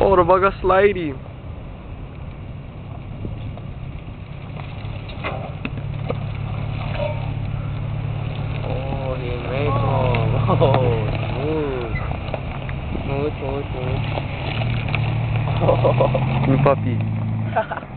Oh, the baga sliding. Oh, he made one. Oh, smooth. Smooth. New puppy.